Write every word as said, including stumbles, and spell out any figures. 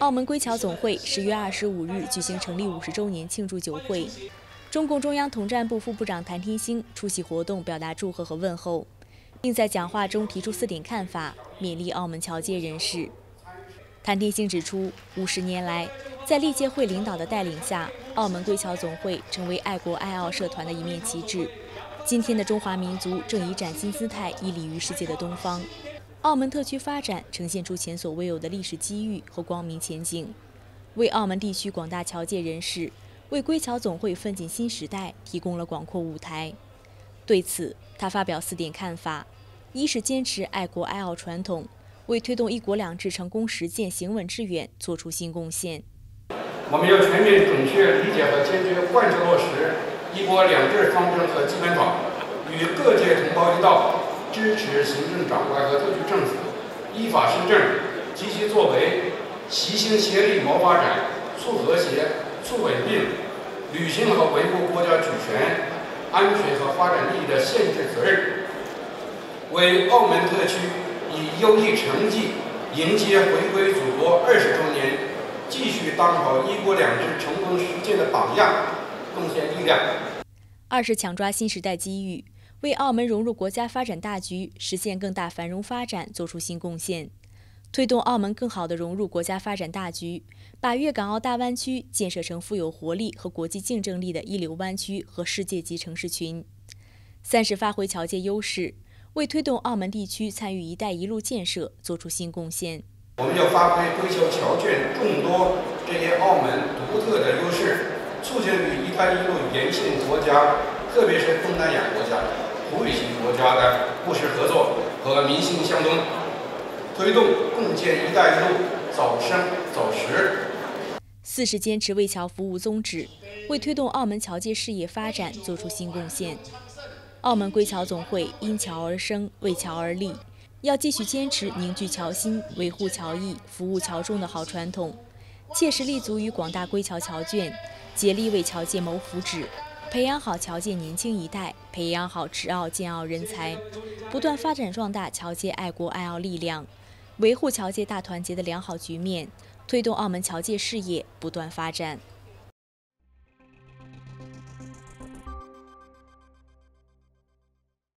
澳门归侨总会十月二十五日举行成立五十周年庆祝酒会，中共中央统战部副部长谭天星出席活动，表达祝贺和问候，并在讲话中提出四点看法，勉励澳门侨界人士。谭天星指出，五十年来，在历届会领导的带领下，澳门归侨总会成为爱国爱澳社团的一面旗帜。今天的中华民族正以崭新姿态屹立于世界的东方。澳门特区发展呈现出前所未有的历史机遇和光明前景，为澳门地区广大侨界人士、为归侨总会奋进新时代提供了广阔舞台。对此，他发表四点看法：一是坚持爱国爱澳传统，为推动一国两制成功实践行稳致远做出新贡献。 我们要全面准确理解和坚决贯彻落实一国两制方针和基本法，与各界同胞一道，支持行政长官和特区政府依法施政、积极作为，齐心协力谋发展、促和谐、促稳定，履行和维护国家主权、安全和发展利益的宪制责任，为澳门特区以优异成绩迎接回归祖国二十周年，继续当好一国两制成功实践的榜样，贡献力量。 二是抢抓新时代机遇，为澳门融入国家发展大局、实现更大繁荣发展做出新贡献，推动澳门更好地融入国家发展大局，把粤港澳大湾区建设成富有活力和国际竞争力的一流湾区和世界级城市群。三是发挥侨界优势，为推动澳门地区参与“一带一路”建设做出新贡献。 我们要发挥归侨侨眷众多这些澳门独特的优势，促进与“一带一路”沿线国家，特别是东南亚国家、葡语系国家的务实合作和民心相通，推动共建“一带一路”早生早实。 四是坚持为侨服务宗旨，为推动澳门侨界事业发展做出新贡献。澳门归侨总会因侨而生，为侨而立，要继续坚持凝聚侨心、维护侨谊、服务侨众的好传统，切实立足于广大归侨侨眷，竭力为侨界谋福祉，培养好侨界年轻一代，培养好持澳建澳人才，不断发展壮大侨界爱国爱澳力量，维护侨界大团结的良好局面，推动澳门侨界事业不断发展。